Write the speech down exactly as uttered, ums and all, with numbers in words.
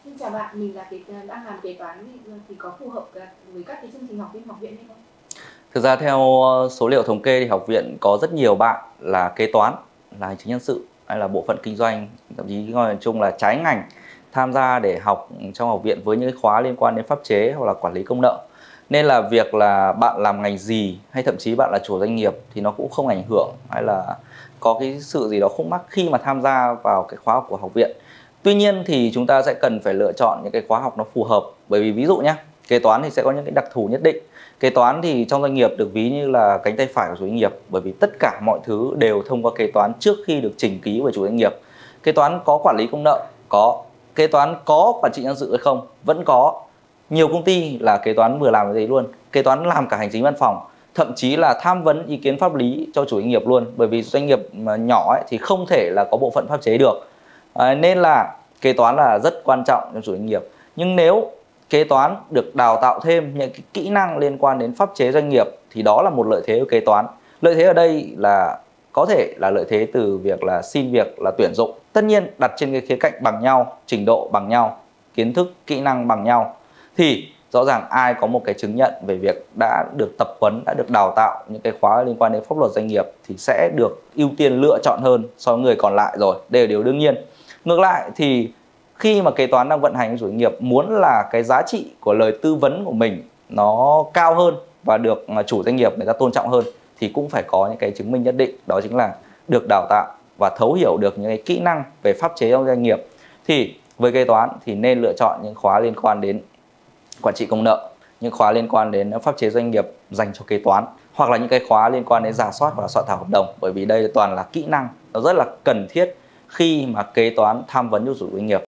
Xin chào bạn, mình là kế đang làm kế toán thì thì có phù hợp cả với các cái chương trình học viên học viện hay không? Thực ra theo số liệu thống kê thì học viện có rất nhiều bạn là kế toán, là hành chính nhân sự hay là bộ phận kinh doanh, thậm chí nói chung là trái ngành tham gia để học trong học viện với những khóa liên quan đến pháp chế hoặc là quản lý công nợ. Nên là việc là bạn làm ngành gì hay thậm chí bạn là chủ doanh nghiệp thì nó cũng không ảnh hưởng hay là có cái sự gì đó khúc mắc khi mà tham gia vào cái khóa học của học viện. Tuy nhiên thì chúng ta sẽ cần phải lựa chọn những cái khóa học nó phù hợp, bởi vì ví dụ nhé, kế toán thì sẽ có những cái đặc thù nhất định. Kế toán thì trong doanh nghiệp được ví như là cánh tay phải của chủ doanh nghiệp, bởi vì tất cả mọi thứ đều thông qua kế toán trước khi được trình ký với chủ doanh nghiệp. Kế toán có quản lý công nợ, có. Kế toán có quản trị nhân sự hay không? Vẫn có. Nhiều công ty là kế toán vừa làm cái đấy luôn. Kế toán làm cả hành chính văn phòng, thậm chí là tham vấn ý kiến pháp lý cho chủ doanh nghiệp luôn, bởi vì doanh nghiệp mà nhỏ ấy thì không thể là có bộ phận pháp chế được. À, nên là kế toán là rất quan trọng cho chủ doanh nghiệp. Nhưng nếu kế toán được đào tạo thêm những cái kỹ năng liên quan đến pháp chế doanh nghiệp thì đó là một lợi thế của kế toán. Lợi thế ở đây là có thể là lợi thế từ việc là xin việc, là tuyển dụng. Tất nhiên đặt trên cái khía cạnh bằng nhau, trình độ bằng nhau, kiến thức, kỹ năng bằng nhau thì rõ ràng ai có một cái chứng nhận về việc đã được tập huấn, đã được đào tạo những cái khóa liên quan đến pháp luật doanh nghiệp thì sẽ được ưu tiên lựa chọn hơn so với người còn lại rồi. Đây là điều đương nhiên. Ngược lại thì khi mà kế toán đang vận hành chủ doanh nghiệp muốn là cái giá trị của lời tư vấn của mình nó cao hơn và được chủ doanh nghiệp người ta tôn trọng hơn thì cũng phải có những cái chứng minh nhất định, đó chính là được đào tạo và thấu hiểu được những cái kỹ năng về pháp chế trong doanh nghiệp. Thì với kế toán thì nên lựa chọn những khóa liên quan đến quản trị công nợ, những khóa liên quan đến pháp chế doanh nghiệp dành cho kế toán, hoặc là những cái khóa liên quan đến rà soát và soạn thảo hợp đồng, bởi vì đây toàn là kỹ năng nó rất là cần thiết khi mà kế toán tham vấn cho chủ doanh nghiệp.